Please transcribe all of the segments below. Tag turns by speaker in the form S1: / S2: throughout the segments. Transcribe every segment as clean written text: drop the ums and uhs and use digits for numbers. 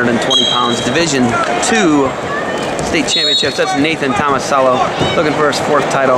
S1: 120 pounds. Division II state championships. That's Nathan Tomasello looking for his 4th title.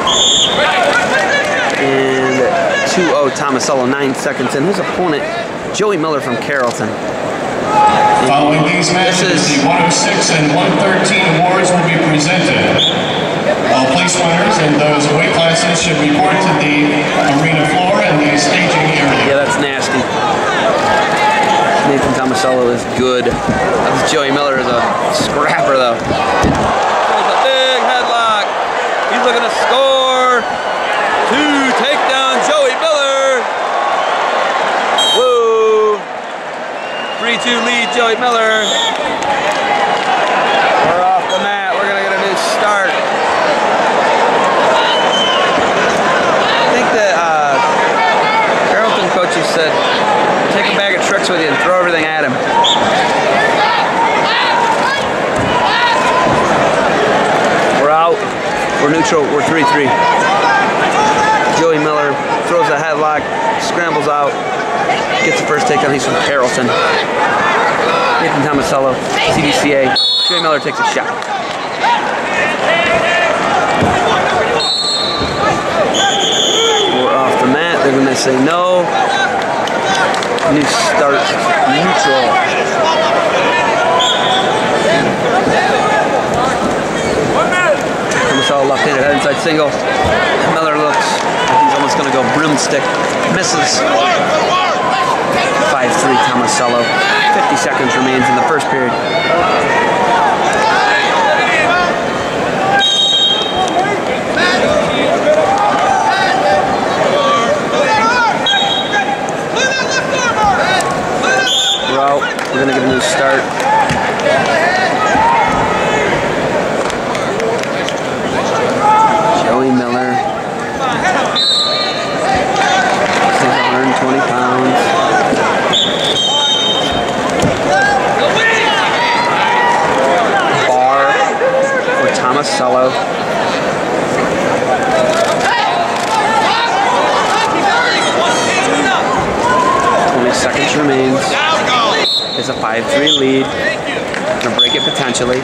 S1: And 2-0 Tomasello, 9 seconds in. His opponent, Joey Miller from Carrollton.
S2: Following these matches, the 106 and 113 awards will be presented. All place runners in those weight classes should report to the arena floor and the staging area.
S1: Yeah, that's nasty. Nathan Tomasello is good. Joey Miller is a scrapper, though. There's a big headlock. He's looking to score. 2 takedown, Joey Miller. Whoa. 3-2 lead, Joey Miller. We're off the mat. We're going to get a new start. I think that Carrollton coaches said, take a bag of tricks with you and throw everything at him. We're out. We're neutral. We're 3-3. Joey Miller throws a headlock, scrambles out, gets the first takedown. He's from Carrollton. Nathan Tomasello, CDCA. Joey Miller takes a shot. We're off the mat. They're going to say no. New start, neutral. Tomasello left-handed head inside single. Miller looks like he's almost going to go broomstick. Misses. 5-3 Tomasello. 50 seconds remains in the first period. We're going to get a new start. Joey Miller. This is 120 pounds. Bar for Tomasello. Seconds remains. It's a 5-3 lead. Gonna break it potentially.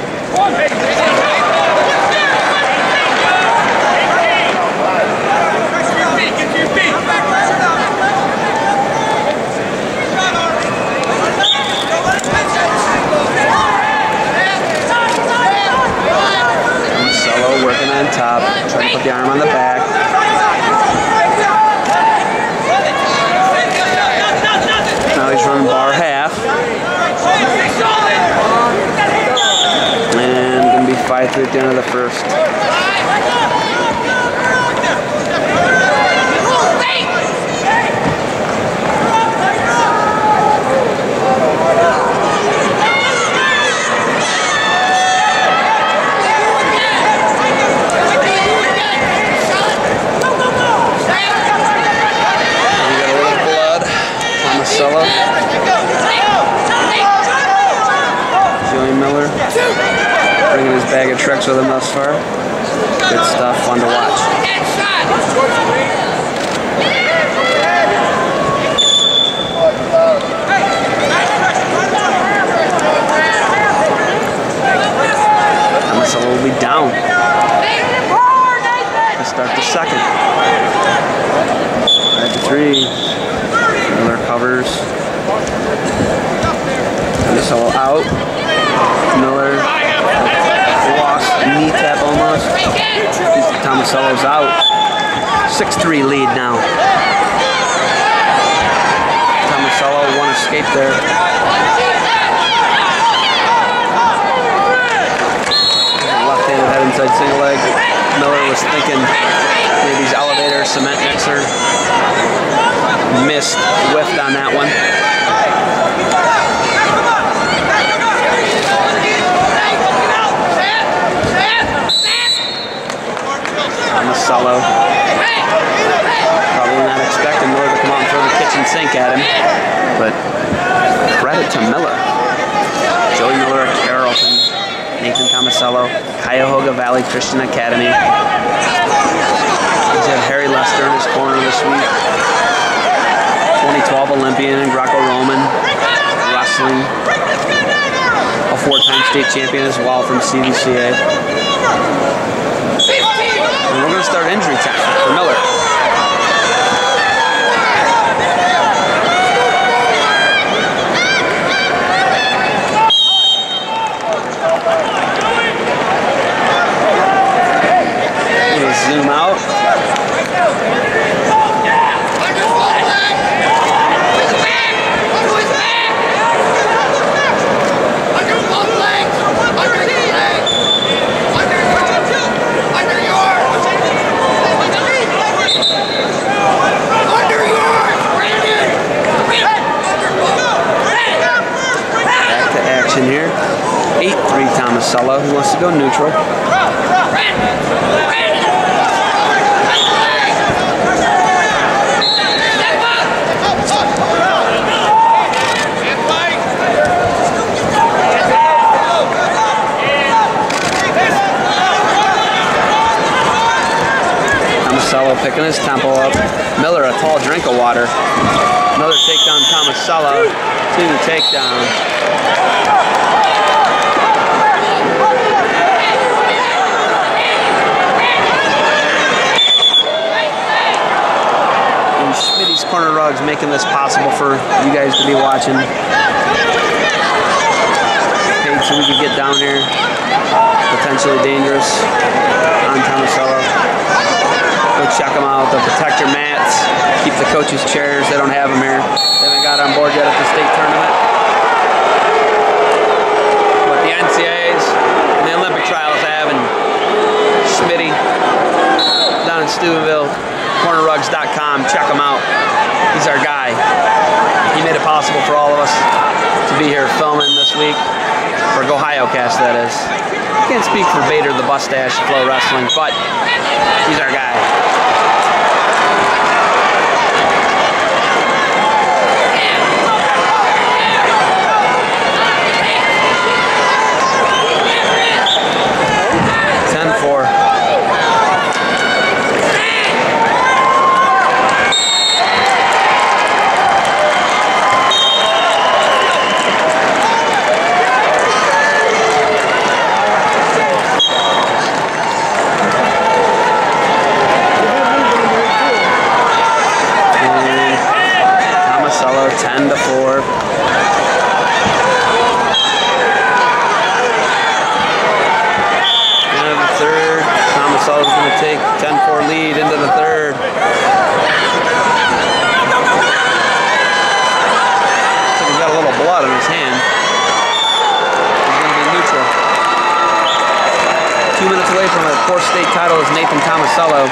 S1: Tomasello working on top, trying to put the arm on the back. Now he's running bar half. And going to be 5-3 at the end of the first. Joey Miller bringing his bag of tricks with him thus far. Good stuff, fun to watch. Tomasello will be down to start the second. 5-3. Miller covers. Tomasello out. Miller lost knee tap almost. Tomasello's out. 6-3 lead now. Tomasello, one escape there. Left-handed head inside single leg. Miller was thinking maybe he's elevator, cement mixer. Missed, whiffed on that one. Tomasello probably not expecting Miller to come out and throw the kitchen sink at him, but credit to Miller. Joey Miller of Carrollton, Nathan Tomasello, Cuyahoga Valley Christian Academy. He's had Harry Lester in his corner this week. 2012 Olympian in Greco-Roman, wrestling. state champion as well from CVCA. And we're going to start injury time for Miller. Zoom out. Back to action here. 8-3 Tomasello, who wants to go neutral. Tomasello picking his tempo up. Miller a tall drink of water. Another takedown Tomasello. 2 takedown. And Schmitty's Corner Rugs making this possible for you guys to be watching. Paid so we could get down here. Potentially dangerous on Tomasello. Go check them out. They'll protect your mats, keep the coaches' chairs. They don't have them here. They haven't got on board yet at the state tournament. But the NCAAs and the Olympic trials have, and Schmitty down in Steubenville, cornerrugs.com. Check him out. He's our guy. He made it possible for all of us to be here filming this week. For GoHioCast, that is. I can't speak for Bader, the Mustache, Flow Wrestling, but he's our guy. Take 10-4 lead into the third. So he's got a little blood on his hand. He's going to be neutral. 2 minutes away from a fourth state title is Nathan Tomasello.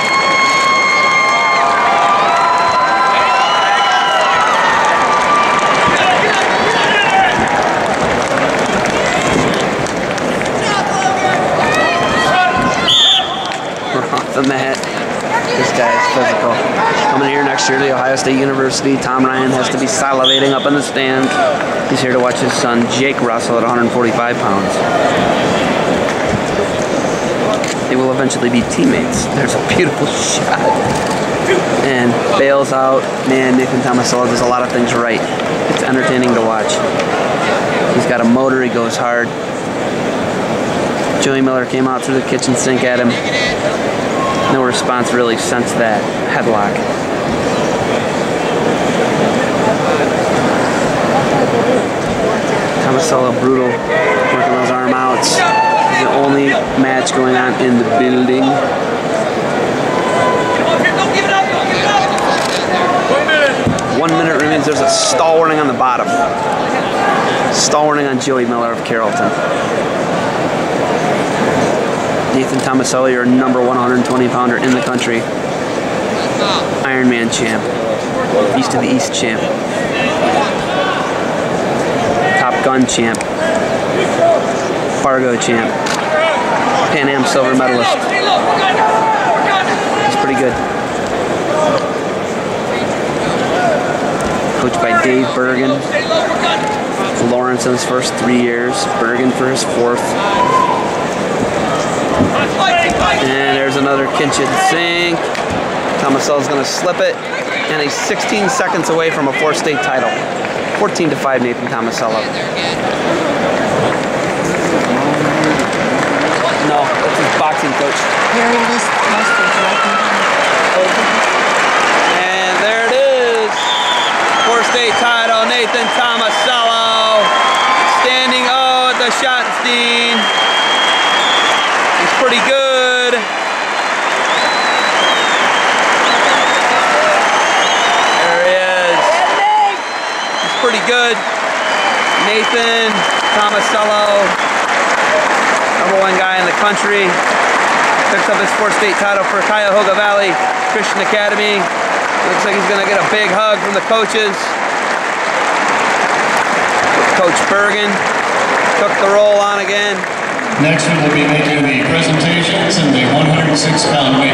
S1: The mat. This guy is physical. Coming here next year to Ohio State University. Tom Ryan has to be salivating up in the stands. He's here to watch his son Jake wrestle at 145 pounds. They will eventually be teammates. There's a beautiful shot. And bails out. Man, Nathan Tomasello does a lot of things right. It's entertaining to watch. He's got a motor. He goes hard. Joey Miller came out through the kitchen sink at him. No response really since that headlock. Tomasello brutal, working those arm outs. The only match going on in the building. 1 minute remains. There's a stall warning on the bottom. Stall warning on Joey Miller of Carrollton. Nathan Tomasello, your number 120 pounder in the country. Ironman champ. East of the East champ. Top Gun champ. Fargo champ. Pan Am silver medalist. He's pretty good. Coached by Dave Bergen. Lawrence in his first 3 years. Bergen for his 4th. And there's another kitchen sink. Tomasello's going to slip it. And he's 16 seconds away from a 4th state title. 14-5 Nathan Tomasello. No, that's his boxing coach.
S3: Harry Mustard's right behind.
S1: And there it is. 4-state title, Nathan Tomasello. Standing O at the Schottenstein. He's pretty good. There he is. He's pretty good. Nathan Tomasello, #1 guy in the country. Picks up his 4-state title for Cuyahoga Valley Christian Academy. Looks like he's going to get a big hug from the coaches. Coach Bergen took the roll on again.
S2: Next, we will be making the presentations in the 106-pound weight.